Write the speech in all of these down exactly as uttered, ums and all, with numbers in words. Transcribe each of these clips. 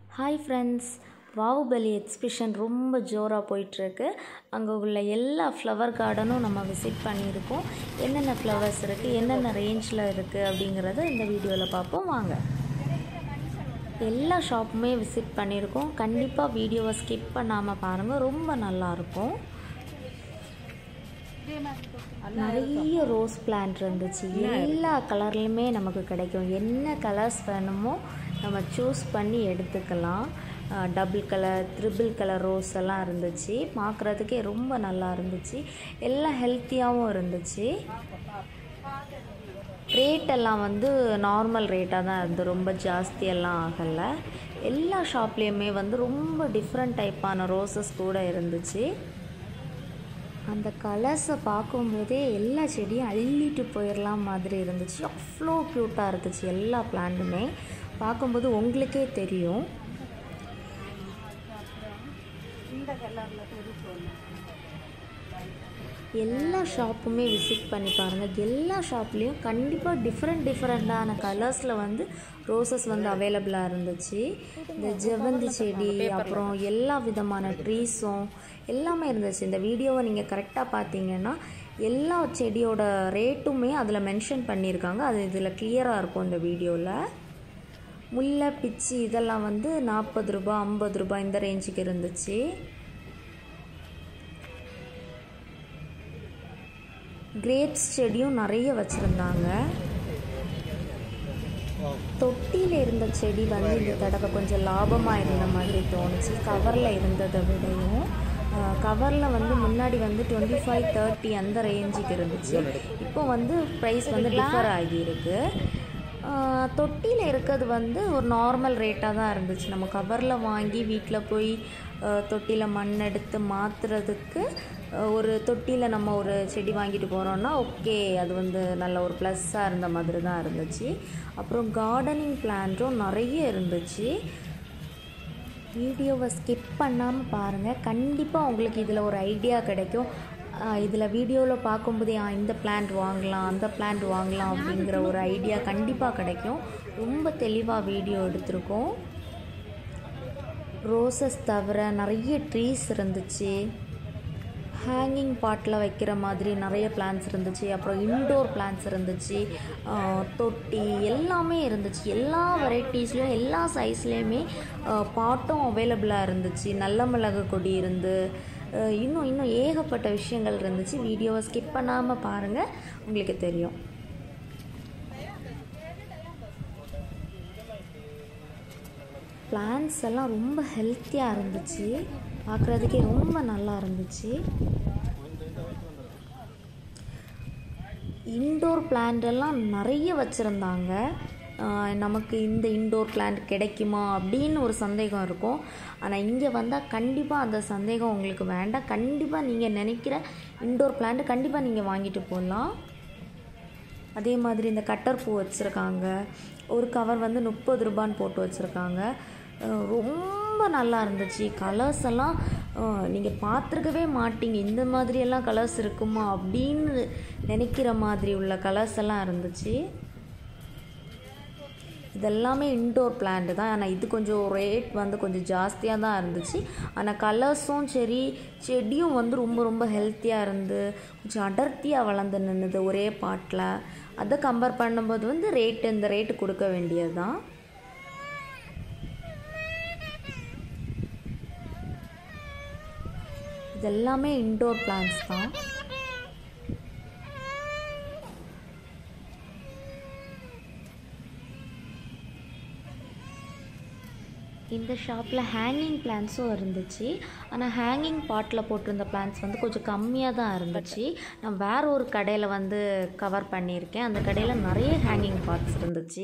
Hi friends, vavubali exhibition ரொம்ப ஜோரா போயிட்டு இருக்கு. அங்க உள்ள எல்லா ஃப்ளவர் கார்டனும் நம்ம விசிட் பண்ணியிருக்கோம். என்னென்ன ஃப்ளவர்ஸ் இருக்கு, என்னென்ன ரேஞ்ச்ல இருக்கு அப்படிங்கறத இந்த வீடியோல பாப்போம் வாங்க. எல்லா ஷாப்புமே விசிட் பண்ணியிருக்கோம். கண்டிப்பா வீடியோவை ஸ்கிப் பண்ணாம பாருங்க, ரொம்ப நல்லா இருக்கும். நிறைய ரோஸ் பிளான்ட் இருந்துச்சு. எல்லா கலர்லையுமே நமக்கு கிடைக்கும். என்ன கலர்ஸ் வேணுமோ நம்ம சூஸ் பண்ணி எடுத்துக்கலாம். Double colour, triple colour rose எல்லாம் இருந்துச்சு. பார்க்குறதுக்கே ரொம்ப நல்லா இருந்துச்சு. எல்லாம் ஹெல்த்தியாகவும் இருந்துச்சு. ரேட்டெல்லாம் வந்து நார்மல் ரேட்டாக தான் இருந்து, ரொம்ப ஜாஸ்தியெல்லாம் ஆகலை. எல்லா ஷாப்லேயுமே வந்து ரொம்ப டிஃப்ரெண்ட் டைப்பான ரோஸஸ் கூட இருந்துச்சு. அந்த கலர்ஸை பார்க்கும்போதே எல்லா செடியும் அள்ளிட்டு போயிடலாம் மாதிரி இருந்துச்சு. அவ்வளோ க்யூட்டாக இருந்துச்சு. எல்லா பிளான்ட்டுமே பார்க்கும்போது உங்களுக்கே தெரியும். எல்லா ஷாப்புமே விசிட் பண்ணி பாருங்கள். எல்லா ஷாப்லேயும் கண்டிப்பாக டிஃப்ரெண்ட் டிஃப்ரெண்ட்டான கலர்ஸில் வந்து ரோசஸ் வந்து அவைலபிளாக இருந்துச்சு. இந்த ஜெவந்தி செடி, அப்புறம் எல்லா விதமான ட்ரீஸும் எல்லாமே இருந்துச்சு. இந்த வீடியோவை நீங்கள் கரெக்டாக பார்த்தீங்கன்னா எல்லா செடியோட ரேட்டுமே அதில் மென்ஷன் பண்ணியிருக்காங்க. அது இதில் கிளியராக இருக்கும். இந்த வீடியோவில் முல்லை, பிச்சி இதெல்லாம் வந்து நாற்பது ரூபா ஐம்பது ரூபாய் இந்த ரேஞ்சுக்கு இருந்துச்சு. கிரேப்ஸ் செடியும் நிறைய வச்சுருந்தாங்க. தொட்டியில் இருந்த செடி வந்து இந்த தடவை கொஞ்சம் லாபமாக இருந்த மாதிரி தோணுச்சு. கவரில் இருந்ததை விடையும் கவரில் வந்து முன்னாடி வந்து டுவெண்ட்டி ஃபைவ் தேர்ட்டி அந்த ரேஞ்சுக்கு இருந்துச்சு. இப்போ வந்து ப்ரைஸ் வந்து டிஃபர் ஆகியிருக்கு. தொட்டியில் இருக்கிறது வந்து ஒரு நார்மல் ரேட்டாக தான் இருந்துச்சு. நம்ம கவரில் வாங்கி வீட்டில் போய் தொட்டியில் மண் எடுத்து மாற்றுறதுக்கு ஒரு தொட்டியில் நம்ம ஒரு செடி வாங்கிட்டு போகிறோன்னா ஓகே, அது வந்து நல்ல ஒரு ப்ளஸ்ஸாக இருந்த மாதிரி தான் இருந்துச்சு. அப்புறம் கார்டனிங் பிளான்ட்டும் நிறைய இருந்துச்சு. வீடியோவை ஸ்கிப் பண்ணாமல் பாருங்கள். கண்டிப்பாக உங்களுக்கு இதில் ஒரு ஐடியா கிடைக்கும். இதில் வீடியோவில் பார்க்கும்போதே இந்த பிளான்ட் வாங்கலாம், அந்த பிளான்ட் வாங்கலாம் அப்படிங்கிற ஒரு ஐடியா கண்டிப்பாக கிடைக்கும். ரொம்ப தெளிவாக வீடியோ எடுத்திருக்கோம். ரோசஸ் தவிர நிறைய ட்ரீஸ் இருந்துச்சு. ஹேங்கிங் பாட்டில் வைக்கிற மாதிரி நிறைய பிளான்ட்ஸ் இருந்துச்சு. அப்புறம் இன்டோர் பிளான்ட்ஸ் இருந்துச்சு. தொட்டி எல்லாமே இருந்துச்சு. எல்லா வெரைட்டிஸ்லையும் எல்லா சைஸ்லேயுமே பாட்டும் அவைலபிளாக இருந்துச்சு. நல்ல மிளகு கொடி இருந்து இன்னும் இன்னும் ஏகப்பட்ட விஷயங்கள் இருந்துச்சு. வீடியோவை ஸ்கிப் பண்ணாமல் பாருங்கள், உங்களுக்கு தெரியும். பிளான்ட்ஸ் எல்லாம் ரொம்ப ஹெல்த்தியாக இருந்துச்சு. பார்க்குறதுக்கே ரொம்ப நல்லா இருந்துச்சு. இன்டோர் பிளான்ட் எல்லாம் நிறைய வச்சுருந்தாங்க. நமக்கு இந்த இன்டோர் பிளான்ட் கிடைக்குமா அப்படின்னு ஒரு சந்தேகம் இருக்கும். ஆனால் இங்கே வந்தால் கண்டிப்பாக அந்த சந்தேகம் உங்களுக்கு வேண்டாம். கண்டிப்பாக நீங்கள் நினைக்கிற இன்டோர் பிளான்ட் கண்டிப்பாக நீங்கள் வாங்கிட்டு போகலாம். அதே மாதிரி இந்த கட்டர் பூ வச்சுருக்காங்க. ஒரு கவர் வந்து முப்பது ரூபான்னு போட்டு வச்சுருக்காங்க. ரொம்ப நல்லா இருந்துச்சு. கலர்ஸ் எல்லாம் நீங்கள் பார்த்துருக்கவே மாட்டீங்க. இந்த மாதிரியெல்லாம் கலர்ஸ் இருக்குமா அப்படின்னு நினைக்கிற மாதிரி உள்ள கலர்ஸ் எல்லாம் இருந்துச்சு. இதெல்லாமே இன்டோர் பிளான்ட் தான். ஆனால் இது கொஞ்சம் ரேட் வந்து கொஞ்சம் ஜாஸ்தியாக தான் இருந்துச்சு. ஆனால் கலர்ஸும் சரி, செடியும் வந்து ரொம்ப ரொம்ப ஹெல்த்தியாக இருந்து கொஞ்சம் அடர்த்தியாக வளர்ந்து நின்றுது ஒரே பாட்டில். அதை கம்பேர் பண்ணும்போது வந்து ரேட்டு இந்த ரேட்டு கொடுக்க வேண்டியது தான். இதெல்லாமே இன்டோர் பிளான்ட்ஸ் தான். இந்த ஷாப்பில் ஹேங்கிங் பிளான்ட்ஸும் இருந்துச்சு. ஆனால் ஹேங்கிங் பாட்டில் போட்டிருந்த பிளான்ட்ஸ் வந்து கொஞ்சம் கம்மியாக தான் இருந்துச்சு. நான் வேற ஒரு கடையில் வந்து கவர் பண்ணியிருக்கேன். அந்த கடையில் நிறைய ஹேங்கிங் பாட்ஸ் இருந்துச்சு.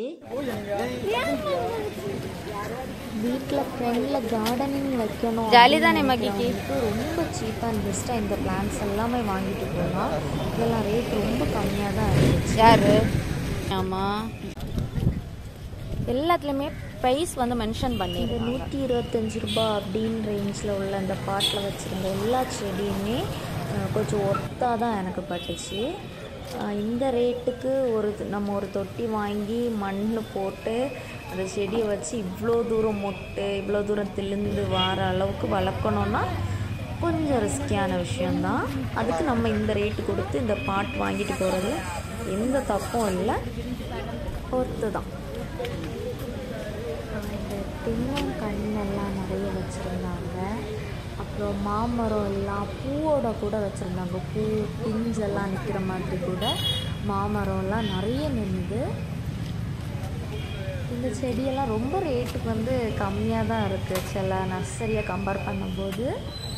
வீட்டில் ஃப்ரெண்டில் கார்டனிங் வைக்கணும் ஜாலி தானே மகிக்கு. ரொம்ப சீப்பாக அண்ட் பெஸ்ட்டாக இந்த பிளான்ட்ஸ் எல்லாமே வாங்கிட்டு போகலாம். இதெல்லாம் ரேட் ரொம்ப கம்மியாக தான் இருந்துச்சு. யார் ஆமாம், எல்லாத்துலேயுமே ப்ரைஸ் வந்து மென்ஷன் பண்ணி இந்த நூற்றி இருபத்தஞ்சி ரூபா அப்படின்னு ரேஞ்சில் உள்ள அந்த பாட்டில் வச்சுருந்த எல்லா செடியுமே கொஞ்சம் ஒர்த்தாக தான் எனக்கு பட்டுச்சு. இந்த ரேட்டுக்கு ஒரு நம்ம ஒரு தொட்டி வாங்கி மண் போட்டு அந்த செடியை வச்சு இவ்வளோ தூரம் மொட்டு இவ்வளோ தூரம் திழுந்து வர அளவுக்கு வளர்க்கணுன்னா கொஞ்சம் ரிஸ்கியான விஷயந்தான். அதுக்கு நம்ம இந்த ரேட்டு கொடுத்து இந்த பாட் வாங்கிட்டு போகிறது எந்த தப்பும் இல்லை, பொறுத்து தான். இந்த தென்னம் கண்ணெல்லாம் நிறைய வச்சுருந்தாங்க. அப்புறம் மாமரம் எல்லாம் பூவோட கூட வச்சுருந்தாங்க. பூ பிஞ்செல்லாம் நிற்கிற மாதிரி கூட மாமரம்லாம் நிறைய நின்றுது. இந்த செடியெல்லாம் ரொம்ப ரேட்டுக்கு வந்து கம்மியாக தான் இருக்குது சில நர்சரியை கம்பேர் பண்ணும்போது.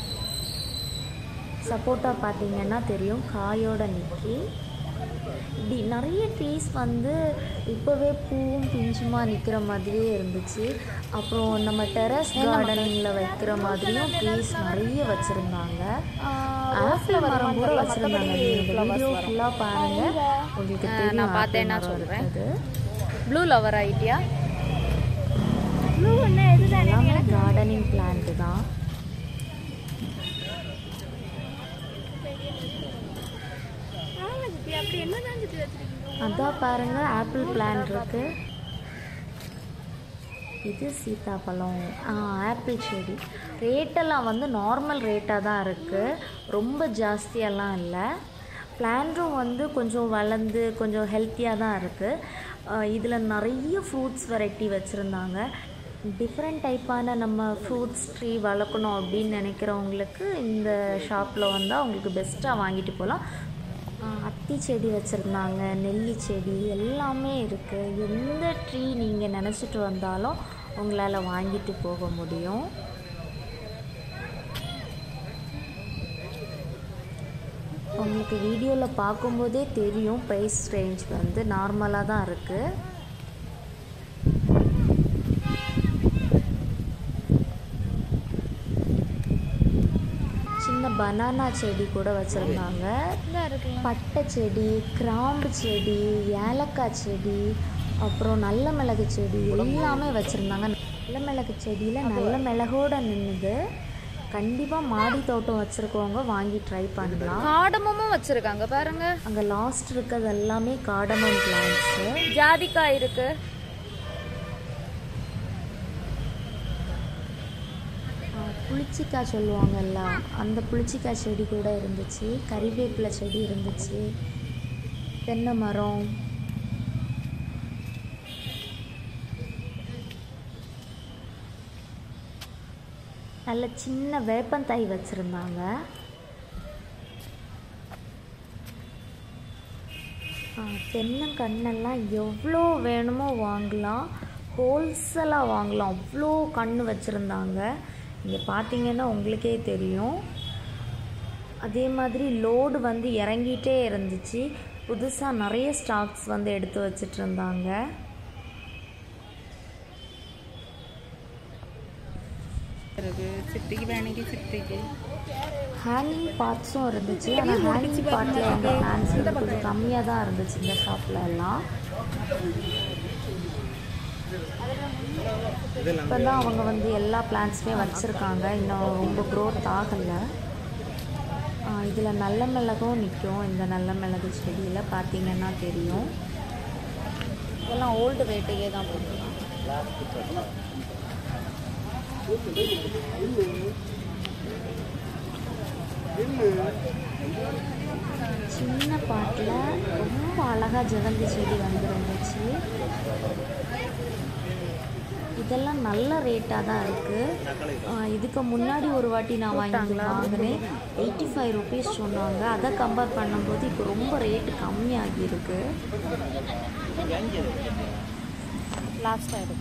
சப்போட்டா பார்த்திங்கன்னா தெரியும், காயோட நிற்கி. இப்படி நிறைய ட்ரீஸ் வந்து இப்போவே பூவும் பிஞ்சுமா நிற்கிற மாதிரியே இருந்துச்சு. அப்புறம் நம்ம டெரஸ் கார்டனிங்கில் வைக்கிற மாதிரியும் ட்ரீஸ் நிறைய வச்சுருந்தாங்க. ஆப்பிள் மரம் கூட வச்சுருந்தாங்க. நீங்கள் வீடியோ ஃபுல்லாக பாருங்கள், உங்களுக்கு தெரியும். நான் பார்த்தேன்னா சொல்கிறேன். ப்ளூ லவர் ஐடியா ப்ளூ எல்லாமே கார்டனிங் பிளான்ட்டு தான். அதான் பாருங்க, ஆப்பிள் பிளான்ட் இருக்கு. இது சீத்தாப்பழம், ஆப்பிள் செடி. ரேட்டெல்லாம் வந்து நார்மல் ரேட்டாக தான் இருக்குது, ரொம்ப ஜாஸ்தியெல்லாம் இல்லை. பிளான்ட்டும் வந்து கொஞ்சம் வளர்ந்து கொஞ்சம் ஹெல்த்தியாக தான் இருக்குது. இதில் நிறைய ஃப்ரூட்ஸ் வெரைட்டி வச்சுருந்தாங்க. டிஃப்ரெண்ட் டைப்பான நம்ம ஃப்ரூட்ஸ் ட்ரீ வளர்க்கணும் அப்படின்னு நினைக்கிறவங்களுக்கு இந்த ஷாப்பில் வந்தால் உங்களுக்கு பெஸ்ட்டாக வாங்கிட்டு போகலாம். அத்தி செடி வச்சுருந்தாங்க, நெல்லி செடி எல்லாமே இருக்குது. எந்த ட்ரீ நீங்கள் நினச்சிட்டு வந்தாலும் உங்களால் வாங்கிட்டு போக முடியும். உங்களுக்கு வீடியோவில் பார்க்கும்போதே தெரியும், ப்ரைஸ் ரேஞ்ச் வந்து நார்மலாக தான் இருக்குது. சின்ன பனானா செடி கூட வச்சுருந்தாங்க. பட்டை செடி, கிராம்பு செடி, ஏலக்காய் செடி, அப்புறம் நல்ல மிளகு செடி எல்லாமே வச்சுருந்தாங்க. நல்ல மிளகு செடியில் நல்ல மிளகோடு நின்றுது. கண்டிப்பாக மாடி தோட்டம் வச்சுருக்கவங்க வாங்கி ட்ரை பண்ணலாம். காடமும் வச்சுருக்காங்க பாருங்க. அங்கே லாஸ்ட் இருக்கிறது எல்லாமே காடமம் பிளான்ட்ஸு. ஜாதிக்காய் இருக்குது. புளிச்சிக்காய் சொல்லுவாங்கல்ல, அந்த புளிச்சிக்காய் செடி கூட இருந்துச்சு. கறிவேப்பிலை செடி இருந்துச்சு. தென்னை மரம், நல்ல சின்ன வேப்பந்தாய் வச்சுருந்தாங்க. தென்னங்கண்ணெல்லாம் எவ்வளோ வேணுமோ வாங்கலாம், ஹோல்சேலாக வாங்கலாம். அவ்வளோ கன்று வச்சுருந்தாங்க. இங்கே பார்த்தீங்கன்னா உங்களுக்கே தெரியும். அதே மாதிரி லோடு வந்து இறங்கிட்டே இருந்துச்சு. புதுசாக நிறைய ஸ்டாக்ஸ் வந்து எடுத்து வச்சிட்டு இருந்தாங்க. ஹேங்கிங் பார்ட்ஸும் இருந்துச்சு. ஆனால் ஹேங்கிங் பார்ட்டில் எங்கள் பிளான்ஸ் வந்து கொஞ்சம் கம்மியாக தான் இருந்துச்சு இந்த ஷாப்பில் எல்லாம். இப்போ தான் அவங்க வந்து எல்லா பிளான்ட்ஸுமே வச்சுருக்காங்க, இன்னும் ரொம்ப க்ரோத் ஆகலை. இதில் நல்ல மிளகும் நிற்கும். இந்த நல்ல மிளகு செடியில் பார்த்தீங்கன்னா தெரியும். இதெல்லாம் ஓல்டு ரேட்டையே தான் போட்டுருக்காங்க. சின்ன பாட்டில் ரொம்ப அழகாக ஜெகந்தி செடி வந்துருந்துச்சு. இதெல்லாம் நல்ல ரேட்டாக தான் இருக்குது. இதுக்கு முன்னாடி ஒரு வாட்டி நான் வாங்கி வாங்கினேன், எயிட்டி ஃபைவ் ருபீஸ் சொன்னாங்க. அதை கம்பேர் பண்ணும்போது இப்போ ரொம்ப ரேட்டு கம்மியாகிருக்கு. லாஸ்ட்டாக இருக்குது.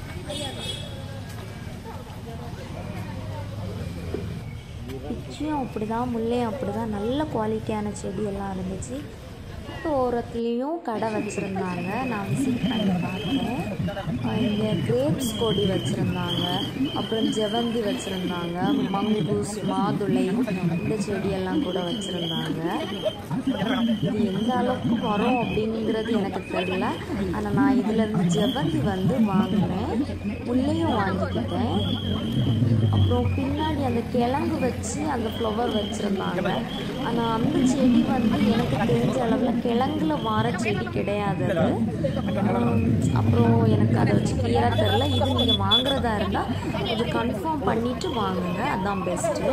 பிச்சியும் அப்படி தான், முல்லையும் அப்படி தான், நல்ல குவாலிட்டியான செடியெல்லாம் இருந்துச்சு. ஓரத்துலேயும் கடை வச்சுருந்தாங்க. நான் விசிட் பண்ணி பார்த்தேன். இங்கே கிரேப்ஸ் கொடி வச்சுருந்தாங்க, அப்புறம் ஜெவந்தி வச்சுருந்தாங்க, மங்கூஸ், மாதுளை இந்த செடியெல்லாம் கூட வச்சுருந்தாங்க. இது எந்த அளவுக்கு வரும் அப்படிங்கிறது எனக்கு தெரியல. ஆனால் நான் இதிலேருந்து ஜெவந்தி வந்து வாங்கினேன், முள்ளையும் வாங்கிக்கிட்டேன். அப்புறம் பின்னாடி அந்த கிழங்கு வச்சு அந்த ஃப்ளவர் வச்சுருந்தாங்க. ஆனால் அந்த செடி வந்து எனக்கு தெரிஞ்ச அளவில் கிழங்குல வார செடி கிடையாது அது. அப்புறம் எனக்கு அதை வச்சு கிளியராக தெரில. இது நீங்கள் வாங்குறதா இருந்தால் இது கன்ஃபார்ம் பண்ணிவிட்டு வாங்குங்க, அதுதான் பெஸ்ட்டு.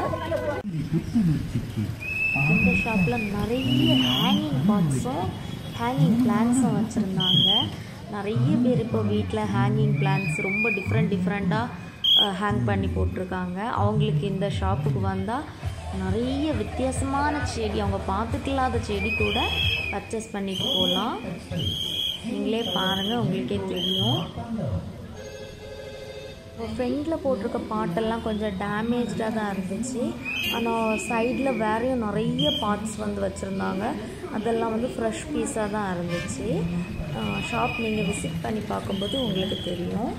இந்த ஷாப்பில் நிறைய ஹேங்கிங் பாட்ஸும் ஹேங்கிங் பிளான்ஸும் வச்சுருந்தாங்க. நிறைய பேர் இப்போ வீட்டில் ஹேங்கிங் பிளான்ஸ் ரொம்ப டிஃப்ரெண்ட் டிஃப்ரெண்ட்டாக ஹேங் பண்ணி போட்டிருக்காங்க. அவங்களுக்கு இந்த ஷாப்புக்கு வந்தால் நிறைய வித்தியாசமான செடி, அவங்க பார்த்துக்கலாத செடி கூட பர்ச்சேஸ் பண்ணிட்டு போகலாம். நீங்களே பாருங்கள், உங்களுக்கே தெரியும். ஃப்ரண்டில் போட்டிருக்க பாட்டெல்லாம் கொஞ்சம் டேமேஜாக தான் இருந்துச்சு. ஆனால் சைடில் வேறையும் நிறைய பார்ட்ஸ் வந்து வச்சுருந்தாங்க. அதெல்லாம் வந்து ஃப்ரெஷ் பீஸாக தான் இருந்துச்சு. ஷாப் நீங்கள் விசிட் பண்ணி பார்க்கும்போது உங்களுக்கு தெரியும்.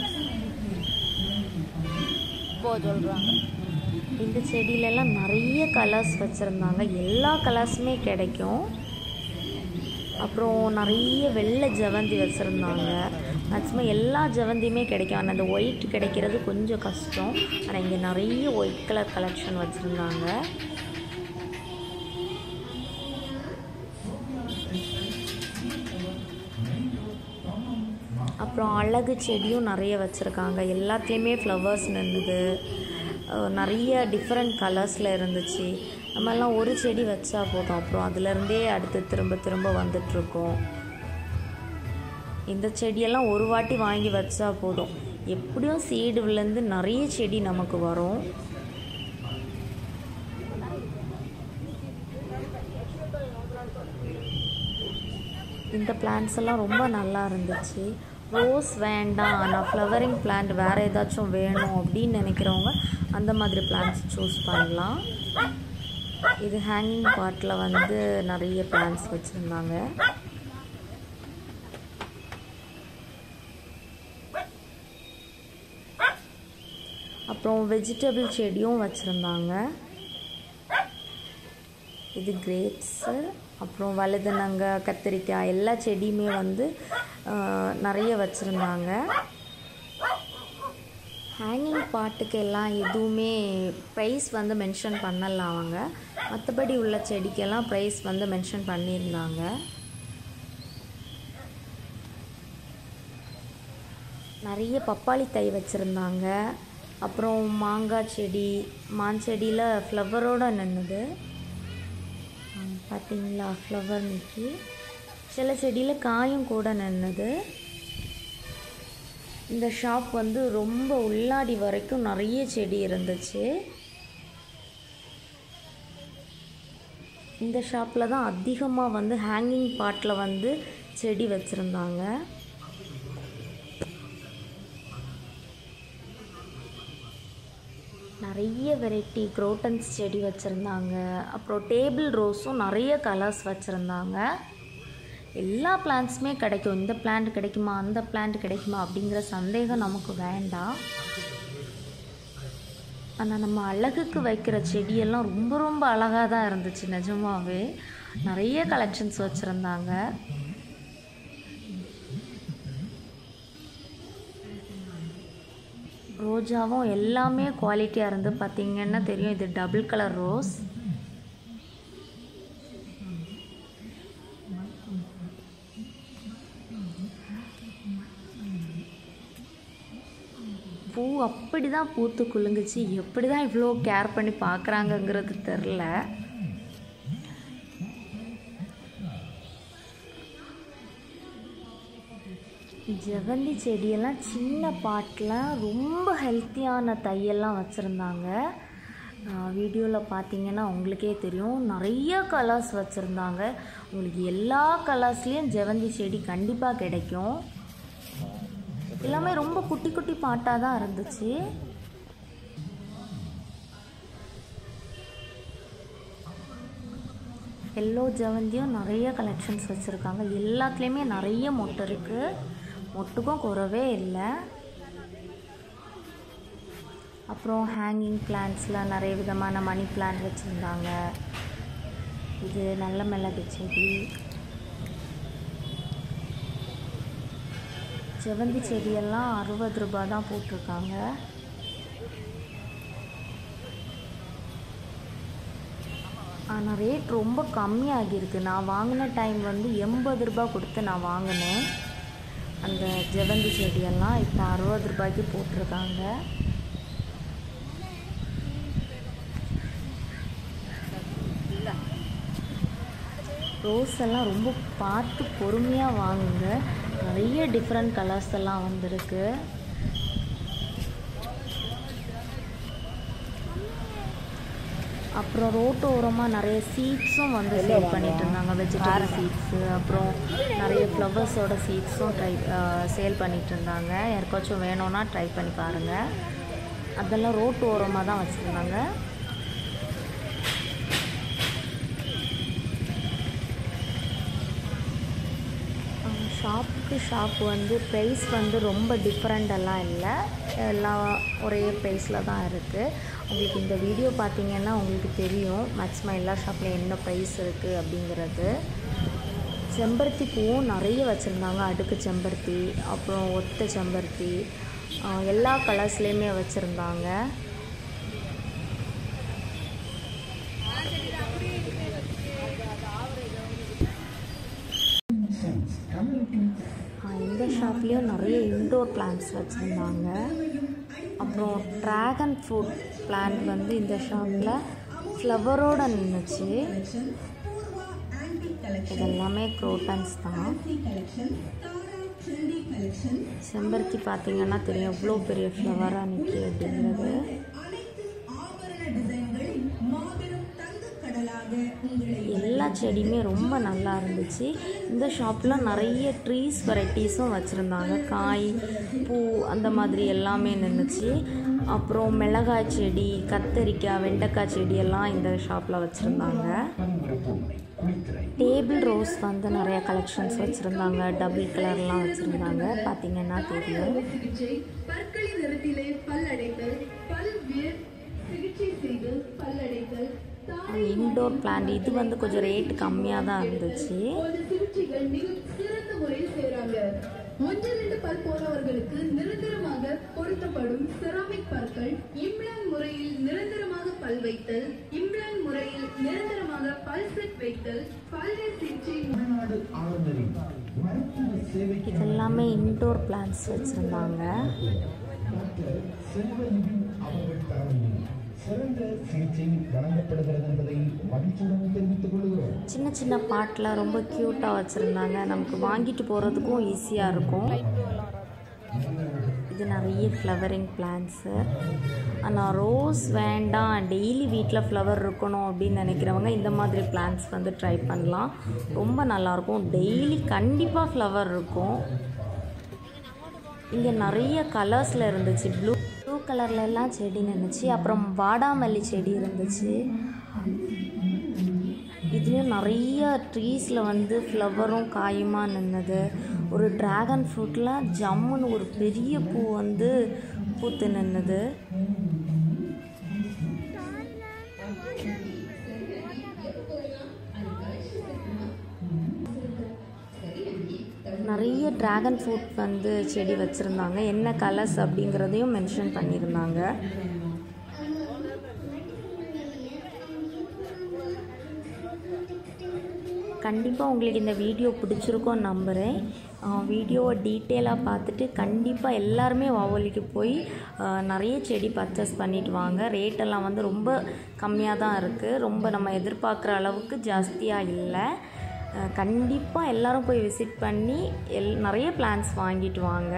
சொல்கிறாங்க இந்த செடியிலெல்லாம் நிறைய கலர்ஸ் வச்சுருந்தாங்க, எல்லா கலர்ஸுமே கிடைக்கும். அப்புறம் நிறைய வெள்ளை ஜெவந்தி வச்சுருந்தாங்க. மேக்ஸிமம் எல்லா ஜெவந்தியுமே கிடைக்கும், ஆனால் அந்த ஒயிட் கிடைக்கிறது கொஞ்சம் கஷ்டம். ஆனால் இங்கே நிறைய ஒயிட் கலர் கலெக்ஷன் வச்சுருந்தாங்க. அப்புறம் அழகு செடியும் நிறைய வச்சுருக்காங்க. எல்லாத்துலேயுமே ஃப்ளவர்ஸ் நின்றுது, நிறைய டிஃப்ரெண்ட் கலர்ஸில் இருந்துச்சு. நம்மெல்லாம் ஒரு செடி வச்சா போதும், அப்புறம் அதுலேருந்தே அடுத்து திரும்ப திரும்ப வந்துட்ருக்கோம். இந்த செடியெல்லாம் ஒரு வாட்டி வாங்கி வச்சா போதும், எப்படியும் சீடுலேருந்து நிறைய செடி நமக்கு வரும். இந்த பிளான்ட்ஸ் எல்லாம் ரொம்ப நல்லா இருந்துச்சு. ரோஸ் வேண்டாம், ஆனால் ஃப்ளவரிங் பிளான்ட் வேறு ஏதாச்சும் வேணும் அப்படின்னு நினைக்கிறவங்க அந்த மாதிரி பிளான்ட்ஸ் சூஸ் பண்ணலாம். இது ஹேங்கிங் பாட்டில் வந்து நிறைய பிளான்ட்ஸ் வச்சுருந்தாங்க. அப்புறம் வெஜிடபிள் செடியும் வச்சுருந்தாங்க. இது கிரேப்ஸு, அப்புறம் வழுதுனங்காய், கத்திரிக்காய் எல்லா செடியுமே வந்து நிறைய வச்சுருந்தாங்க. ஹேங்கிங் பாட்டுக்கு எல்லாம் எதுவுமே ப்ரைஸ் வந்து மென்ஷன் பண்ணல அவங்க, மற்றபடி உள்ள செடிக்கெல்லாம் ப்ரைஸ் வந்து மென்ஷன் பண்ணியிருந்தாங்க. நிறைய பப்பாளி தை வச்சுருந்தாங்க. அப்புறம் மாங்காய் செடி, மாஞ்செடியில் ஃப்ளவரோடு நின்றுது பார்த்தீங்களா, ஃப்ளவர் நிற்கி. சில செடியில் காயும் கூட நின்றுது. இந்த ஷாப் வந்து ரொம்ப உள்ளாடி வரைக்கும் நிறைய செடி இருந்துச்சு. இந்த ஷாப்பில் தான் அதிகமாக வந்து ஹேங்கிங் பாட்டில் வந்து செடி வச்சுருந்தாங்க. நிறைய வெரைட்டி குரோட்டன்ஸ் செடி வச்சுருந்தாங்க. அப்புறம் டேபிள் ரோஸும் நிறைய கலர்ஸ் வச்சுருந்தாங்க. எல்லா பிளான்ட்ஸுமே கிடைக்கும். இந்த பிளான்ட் கிடைக்குமா, அந்த பிளான்ட் கிடைக்குமா அப்படிங்கிற சந்தேகம் நமக்கு வேண்டாம். ஆனால் நம்ம அழகுக்கு வைக்கிற செடியெல்லாம் ரொம்ப ரொம்ப அழகாக தான் இருந்துச்சு. நிஜமாகவே நிறைய கலெக்ஷன்ஸ் வச்சுருந்தாங்க. ரோஜாவும் எல்லாமே குவாலிட்டியாக இருந்து பார்த்திங்கன்னா தெரியும். இது டபுள் கலர் ரோஸ். பூ அப்படி தான் பூத்து குலுங்குச்சு. எப்படி தான் இவ்வளோ கேர் பண்ணி பார்க்குறாங்கங்கிறது தெரில. ஜெவந்தி செடியெல்லாம் சின்ன பாட்டில் ரொம்ப ஹெல்த்தியான தையெல்லாம் வச்சுருந்தாங்க. வீடியோவில் பார்த்தீங்கன்னா உங்களுக்கே தெரியும், நிறைய கலர்ஸ் வச்சுருந்தாங்க. உங்களுக்கு எல்லா கலர்ஸ்லேயும் ஜெவந்தி செடி கண்டிப்பாக கிடைக்கும். எல்லாமே ரொம்ப குட்டி குட்டி பாட்டாக தான் இருந்துச்சு. எல்லோ ஜெவந்தியும் நிறைய கலெக்ஷன்ஸ் வச்சுருக்காங்க. எல்லாத்துலேயுமே நிறைய மொட்டை இருக்குது. ஒட்டுக்கும் குறவே இல்லை. அப்புறம் ஹேங்கிங் பிளான்ட்ஸில் நிறைய விதமான மணி பிளான்ட் வச்சுருந்தாங்க. இது நல்ல மிளகு செடி, செவந்தி செடியெல்லாம் அறுபது ரூபா தான் போட்டிருக்காங்க. ஆனால் ரேட் ரொம்ப கம்மியாகிருக்கு. நான் வாங்கின டைம் வந்து எண்பது ரூபா கொடுத்து நான் வாங்கினேன். அந்த ஜெவந்தி செடியெல்லாம் இப்போ அறுபது ரூபாய்க்கு போட்டிருக்காங்க. ரோஸ் எல்லாம் ரொம்ப பார்த்து பொறுமையாக வாங்குங்க. நிறைய டிஃப்ரெண்ட் கலர்ஸ் எல்லாம் வந்திருக்கு. அப்புறம் ரோட்டு ஓரமாக நிறைய சீட்ஸும் வந்து சேல் பண்ணிட்டு இருந்தாங்க. வெஜிடபிள் சீட்ஸு, அப்புறம் நிறைய ஃப்ளவர்ஸோட சீட்ஸும் ட்ரை சேல் பண்ணிகிட்டு இருந்தாங்க. யாருக்காச்சும் வேணும்னா ட்ரை பண்ணி பாருங்கள். அதெல்லாம் ரோட்டு ஓரமாக தான் வச்சுருந்தாங்க. ஷாப்புக்கு ஷாப் வந்து ப்ரைஸ் வந்து ரொம்ப டிஃப்ரெண்டெல்லாம் இல்லை, எல்லாம் ஒரே ப்ரைஸில் தான் இருக்குது. உங்களுக்கு இந்த வீடியோ பார்த்தீங்கன்னா உங்களுக்கு தெரியும் மேக்ஸிமம் எல்லா ஷாப்லேயும் என்ன ப்ரைஸ் இருக்குது அப்படிங்கிறது. செம்பருத்தி பூவும் நிறைய வச்சுருந்தாங்க. அடுக்கு செம்பருத்தி, அப்புறம் ஒத்த செம்பருத்தி, எல்லா கலர்ஸ்லேயுமே வச்சுருந்தாங்க. இந்த ஷாப்லேயும் நிறைய இன்டோர் பிளான்ட்ஸ் வச்சுருந்தாங்க. அப்புறம் ட்ராகன் ஃப்ரூட் பிளான்ட் வந்து இந்த ஷாப்பில் ஃப்ளவரோடு நின்றுச்சு. இதெல்லாமே குரோட்டன்ஸ் தான். செம்பருத்தி பார்த்திங்கன்னா தெரியும் எவ்வளோ பெரிய ஃப்ளவராக நிற்கி அப்படிங்கிறது. எல்லா செடியுமே ரொம்ப நல்லா இருந்துச்சு. இந்த ஷாப்பில் நிறைய ட்ரீஸ் வெரைட்டிஸும் வச்சுருந்தாங்க. காய், பூ அந்த மாதிரி எல்லாமே நின்றுச்சு. அப்புறம் மிளகாய் செடி, கத்தரிக்காய், வெண்டைக்காய் செடி எல்லாம் இந்த ஷாப்பில் வச்சுருந்தாங்க. டேபிள் ரோஸ் வந்து நிறைய கலெக்ஷன்ஸ் வச்சுருந்தாங்க. டபுள் கலர்லாம் வச்சுருந்தாங்க. பார்த்திங்கன்னா தெரியும். இன்டோர் பிளான்ட் இது வந்து கொஞ்சம் ரேட் கம்மியாக தான் இருந்துச்சு. ஒன்று ரெண்டு பல் போனவர்களுக்கு நிரந்தரமாக பொருத்தப்படும் செராமிக் பற்கள், இம்ப்ளான் முறையில் நிரந்தரமாக பல் வைத்தல், இம்ப்ளான் முறையில் நிரந்தரமாக பல் செட் வைத்தல், பல்வேறு சிகிச்சை. இதெல்லாமே இன்டோர் பிளான்ட்ஸ் வச்சுருந்தாங்க. சின்ன சின்ன பாட்டில் ரொம்ப க்யூட்டாக வச்சுருந்தாங்க. நமக்கு வாங்கிட்டு போகிறதுக்கும் ஈஸியாக இருக்கும். இது நிறைய ஃப்ளவரிங் பிளான்ட்ஸு. ஆனால் ரோஸ் வேண்டாம், டெய்லி வீட்டில் ஃப்ளவர் இருக்கணும் அப்படின்னு நினைக்கிறவங்க இந்த மாதிரி பிளான்ட்ஸ் வந்து ட்ரை பண்ணலாம். ரொம்ப நல்லாயிருக்கும். டெய்லி கண்டிப்பாக ஃப்ளவர் இருக்கும். இங்கே நிறைய கலர்ஸில் இருந்துச்சு. ப்ளூ ப்ளூ கலரில் எல்லாம் செடி நின்றுச்சு. அப்புறம் வாடாமல்லி செடி இருந்துச்சு. இதுலேயும் நிறைய ட்ரீஸில் வந்து ஃப்ளவரும் காயுமா நின்றுது. ஒரு ட்ராகன் ஃப்ரூட்டில் ஜம்முன்னு ஒரு பெரிய பூ வந்து பூத்து நின்றுது. நிறைய ட்ராகன் ஃப்ரூட் வந்து செடி வச்சுருந்தாங்க. என்ன கலர்ஸ் அப்படிங்கிறதையும் மென்ஷன் பண்ணியிருந்தாங்க. கண்டிப்பாக உங்களுக்கு இந்த வீடியோ பிடிச்சிருக்கோன்னு நம்புகிறேன். வீடியோவை டீட்டெயிலாக பார்த்துட்டு கண்டிப்பாக எல்லாருமே வவுபாலிக்கு போய் நிறைய செடி பர்ச்சேஸ் பண்ணிட்டு வாங்க. ரேட்டெல்லாம் வந்து ரொம்ப கம்மியாக தான் இருக்குது. ரொம்ப நம்ம எதிர்பார்க்குற அளவுக்கு ஜாஸ்தியாக இல்லை. கண்டிப்பாக எல்லோரும் போய் விசிட் பண்ணி எல் நிறைய பிளான்ஸ் வாங்கிட்டு வாங்க.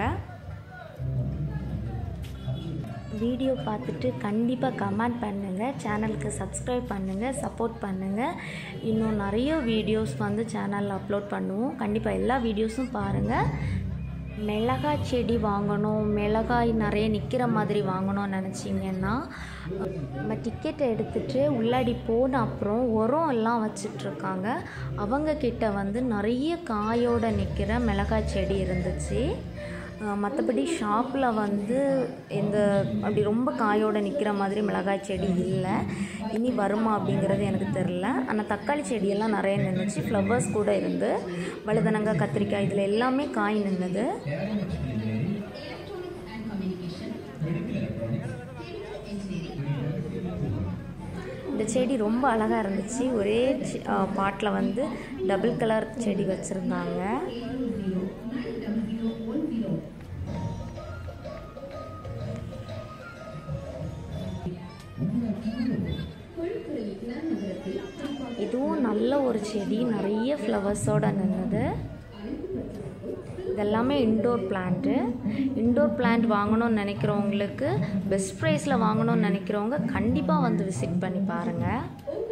வீடியோ பார்த்துட்டு கண்டிப்பாக கமெண்ட் பண்ணுங்கள், சேனலுக்கு சப்ஸ்கிரைப் பண்ணுங்கள், சப்போர்ட் பண்ணுங்கள். இன்னும் நிறைய வீடியோஸ் வந்து சேனலில் அப்லோட் பண்ணுவோம். கண்டிப்பாக எல்லா வீடியோஸும் பாருங்கள். மிளகாய் செடி வாங்கணும், மிளகாய் நிறைய நிற்கிற மாதிரி வாங்கணும்னு நினச்சிங்கன்னா நம்ம டிக்கெட்டை எடுத்துகிட்டு உள்ளாடி போன அப்புறம் உரம் எல்லாம் வச்சிட்ருக்காங்க. அவங்கக்கிட்ட வந்து நிறைய காயோடு நிற்கிற மிளகாய் செடி இருந்துச்சு. மற்றபடி ஷாப்பில் வந்து இந்த அப்படி ரொம்ப காயோடு நிற்கிற மாதிரி மிளகாய் செடி இல்லை. இனி வருமா அப்படிங்கிறது எனக்கு தெரில. ஆனால் தக்காளி செடியெல்லாம் நிறைய நின்றுச்சு. ஃப்ளவர்ஸ் கூட இருந்து வழுதனங்காய், கத்திரிக்காய் இதில் எல்லாமே காய் நின்றுது. இந்த செடி ரொம்ப அழகாக இருந்துச்சு. ஒரே பாட்டில் வந்து டபுள் கலர் செடி வச்சுருந்தாங்க. இதுவும் நல்ல ஒரு செடி, நிறைய ஃப்ளவர்ஸோடு நின்றுது. இதெல்லாமே இன்டோர் பிளான்ட்டு. இன்டோர் பிளான்ட் வாங்கணும்னு நினைக்கிறவங்களுக்கு, பெஸ்ட் ப்ரைஸில் வாங்கணும்னு நினைக்கிறவங்க கண்டிப்பாக வந்து விசிட் பண்ணி பாருங்கள்.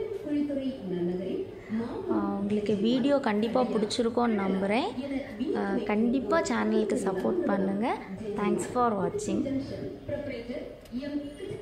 உங்களுக்கு வீடியோ கண்டிப்பாக பிடிச்சிருக்கோன்னு நம்புகிறேன். கண்டிப்பாக சேனலுக்கு சப்போர்ட் பண்ணுங்கள். தேங்க்ஸ் ஃபார் வாட்சிங்.